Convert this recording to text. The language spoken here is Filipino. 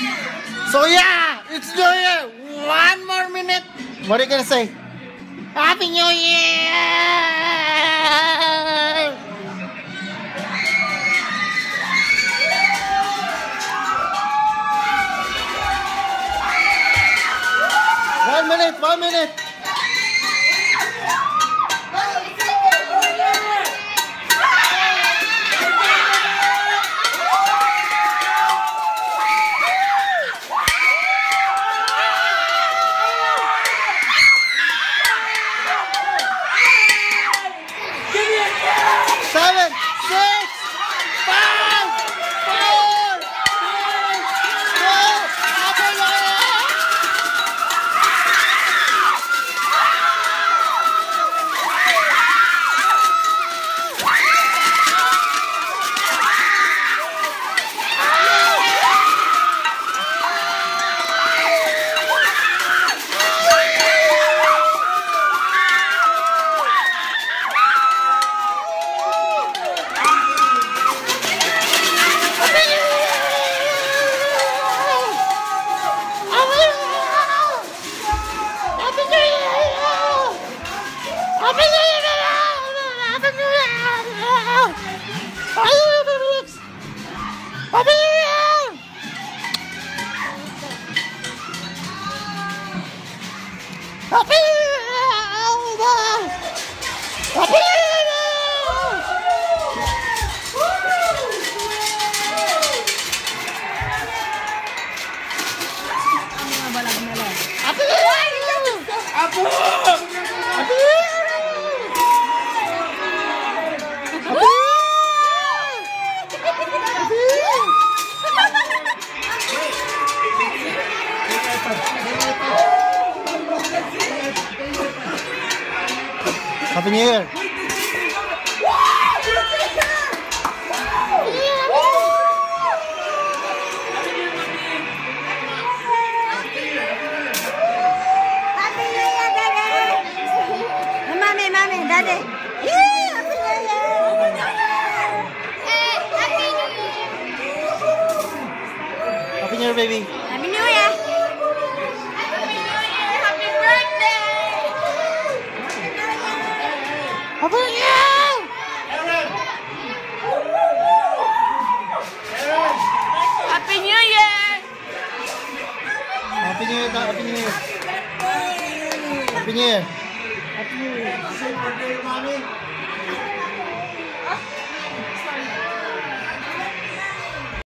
So yeah, it's New Year. 1 more minute. What are you gonna say? Happy New Year! 1 minute, 1 minute. Happy New Year! Mommy, Daddy. Yeah, Happy New Year! Happy New Year, baby! Happy New Year! Happy birthday! Happy New Year! Happy New Year! Happy New Year! Happy New Year! Happy New Year! Happy birthday, mommy.